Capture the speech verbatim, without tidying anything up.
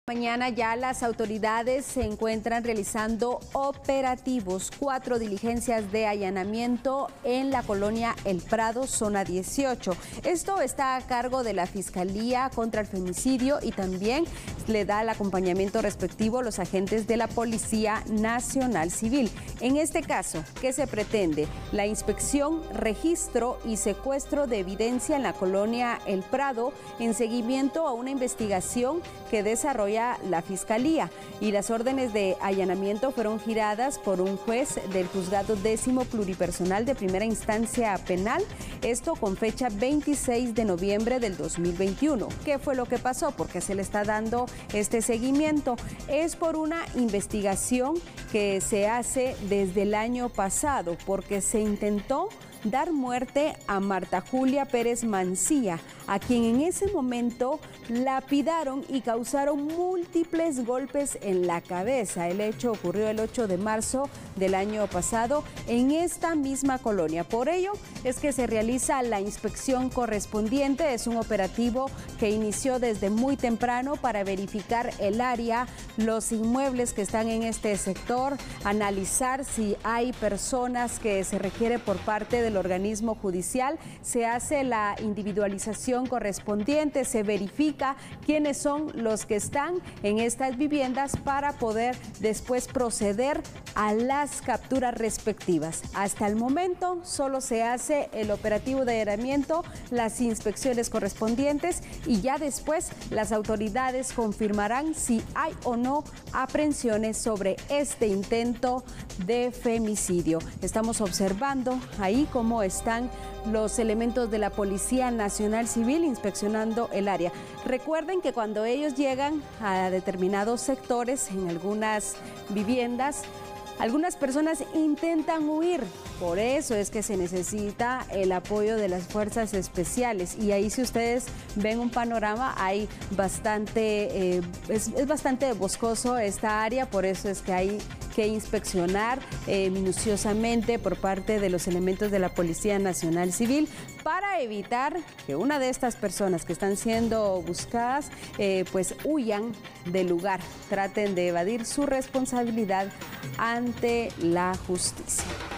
Mañana ya las autoridades se encuentran realizando operativos, cuatro diligencias de allanamiento en la colonia El Prado, zona dieciocho. Esto está a cargo de la Fiscalía contra el Femicidio y también le da el acompañamiento respectivo los agentes de la Policía Nacional Civil. En este caso, ¿qué se pretende? La inspección, registro y secuestro de evidencia en la colonia El Prado en seguimiento a una investigación que desarrolla la Fiscalía, y las órdenes de allanamiento fueron giradas por un juez del Juzgado Décimo Pluripersonal de Primera Instancia Penal, esto con fecha veintiséis de noviembre del dos mil veintiuno. ¿Qué fue lo que pasó? ¿Por qué se le está dando este seguimiento? Es por una investigación que se hace desde el año pasado, porque se intentó dar muerte a Marta Julia Pérez Mancilla, a quien en ese momento lapidaron y causaron múltiples golpes en la cabeza. El hecho ocurrió el ocho de marzo del año pasado en esta misma colonia. Por ello es que se realiza la inspección correspondiente. Es un operativo que inició desde muy temprano para verificar el área, los inmuebles que están en este sector, analizar si hay personas que se requiere por parte del organismo judicial. Se hace la individualización correspondiente, se verifica quiénes son los que están en estas viviendas para poder después proceder a las capturas respectivas. Hasta el momento solo se hace el operativo de allanamiento, las inspecciones correspondientes, y ya después las autoridades confirmarán si hay o no aprehensiones sobre este intento de femicidio. Estamos observando ahí cómo están los elementos de la Policía Nacional Civil inspeccionando el área. Recuerden que cuando ellos llegan a determinados sectores, en algunas viviendas, algunas personas intentan huir. Por eso es que se necesita el apoyo de las fuerzas especiales, y ahí, si ustedes ven un panorama, hay bastante, eh, es, es bastante boscoso esta área. Por eso es que hay que inspeccionar eh, minuciosamente por parte de los elementos de la Policía Nacional Civil para evitar que una de estas personas que están siendo buscadas eh, pues huyan del lugar, traten de evadir su responsabilidad ante la justicia.